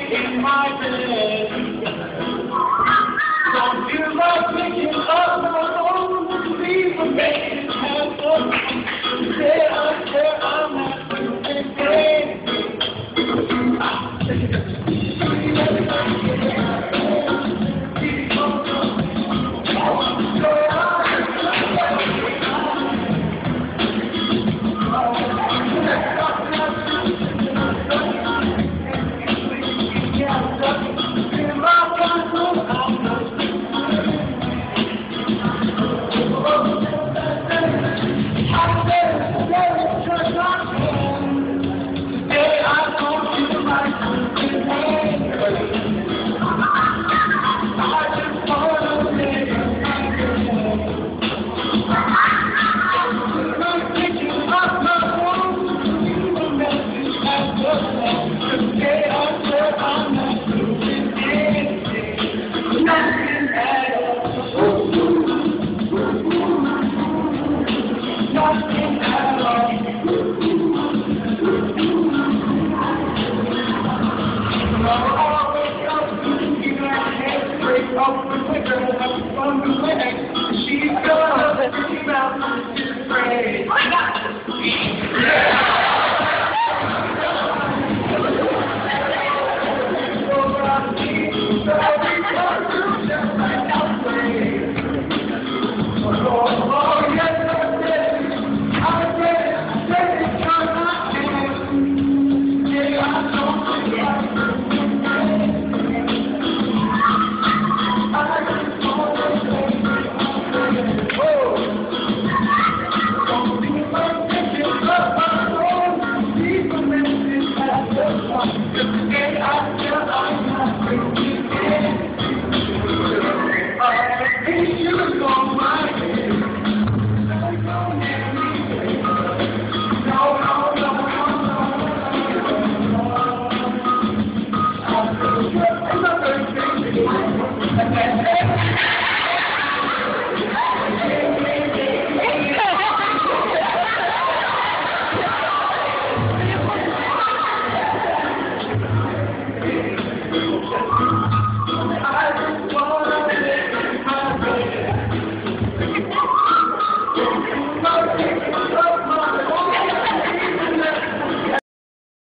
in my bed. Don't feel like picking up my phone, leave a message, have some say I'm not today. She's gonna be out to pray. Oh my God! Yeah! I